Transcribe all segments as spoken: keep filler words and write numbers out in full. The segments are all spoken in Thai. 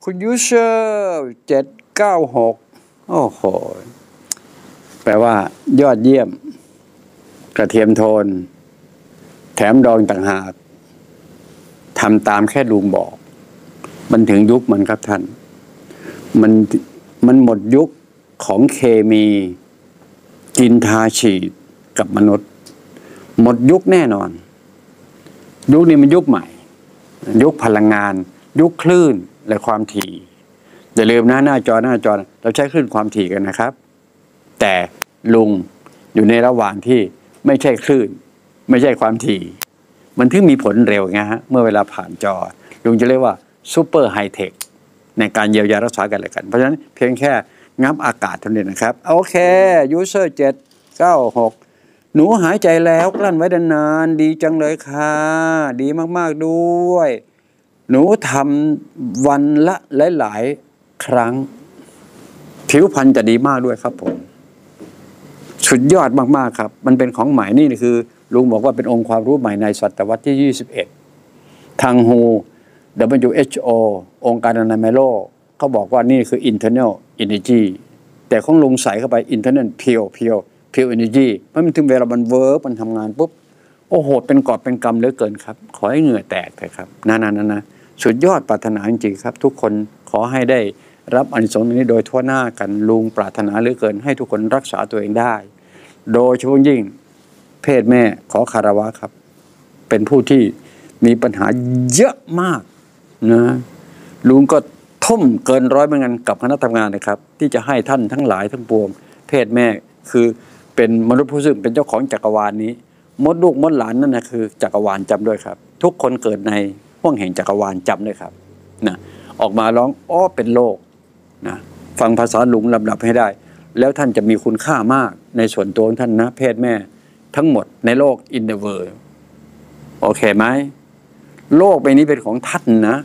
คุณยูเซอร์เจ็ดเก้าหกโอ้โหแปลว่ายอดเยี่ยมกระเทียมโทนแถมดองต่างหากทำตามแค่ลุงบอกมันถึงยุคมันครับท่านมันมันหมดยุคของเคมีกินทาฉีดกับมนุษย์หมดยุคแน่นอนยุคนี้มันยุคใหม่ยุคพลังงานยุคคลื่นและความถี่อย่าลืมนะหน้าจอหน้าจอเราใช้คลื่นความถี่กันนะครับแต่ลุงอยู่ในระหว่างที่ไม่ใช่คลื่นไม่ใช่ความถี่มันถึงมีผลเร็วไงฮะเมื่อเวลาผ่านจอลุงจะเรียกว่าซูเปอร์ไฮเทคในการเยียวยารักษากันอะไรกันเพราะฉะนั้นเพียงแค่งับอากาศเท่านั้นนะครับโอเคยูเซอร์เจ็ดเก้าหกหนูหายใจแล้วกลั้นไว้นานๆดีจังเลยค่ะดีมากๆด้วยหนูทำวันละหลายๆครั้งผิวพรรณจะดีมากด้วยครับผมสุดยอดมากๆครับมันเป็นของใหม่นี่คือลุงบอกว่าเป็นองค์ความรู้ใหม่ในศตวรรษที่ยี่สิบเอ็ดทาง ดับเบิลยู ดับเบิลยู เอช โอ องค์การอนามัยโลกเขาบอกว่านี่คือ internal energy แต่ของลุงใส่เข้าไป internal pure pure pure energy เพราะมันถึงเวลามันเวิร์กมันทำงานปุ๊บโอ้โหเป็นกอบเป็นกำเหลือเกินครับขอให้เหงื่อแตกเลยครับนั่นๆนะสุดยอดปรารถนาจริงๆครับทุกคนขอให้ได้รับอานิสงส์นี้โดยทั่วหน้ากันลุงปรารถนาเหลือเกินให้ทุกคนรักษาตัวเองได้โดยเฉพาะยิ่งเพศแม่ขอคารวะครับเป็นผู้ที่มีปัญหาเยอะมากนะลุงก็ทุ่มเกินร้อยเหมือนกันกับคณะทำงานนะครับที่จะให้ท่านทั้งหลายทั้งปวงเพศแม่คือเป็นมนุษย์ผู้ซึ่งเป็นเจ้าของจักรวาลนี้มดลูกมดหลานนั่นนะคือจักรวาลจำด้วยครับทุกคนเกิดในห้วงแห่งจักรวาลจำด้วยครับนะออกมาร้องอ้อเป็นโลกนะฟังภาษาลุงลำดับให้ได้แล้วท่านจะมีคุณค่ามากในส่วนตัวของท่านนะเพศแม่ทั้งหมดในโลก in the world โอเคไหมโลกใบนี้เป็นของท่านนะ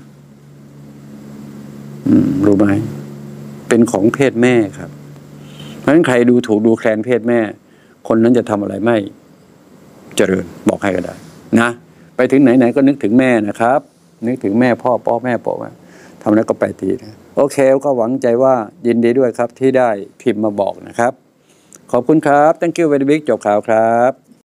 รู้ไหมเป็นของเพศแม่ครับเพราะฉะนั้นใครดูถูกดูแคลนเพศแม่คนนั้นจะทำอะไรไม่เจริญบอกให้ก็ได้นะไปถึงไหนๆก็นึกถึงแม่นะครับนึกถึงแม่พ่อพ่อแม่พ่อแม่ทำแล้วก็ไปทีนะโอเคก็หวังใจว่ายินดีด้วยครับที่ได้พิมพ์มาบอกนะครับขอบคุณครับ thank you very much จบข่าวครับ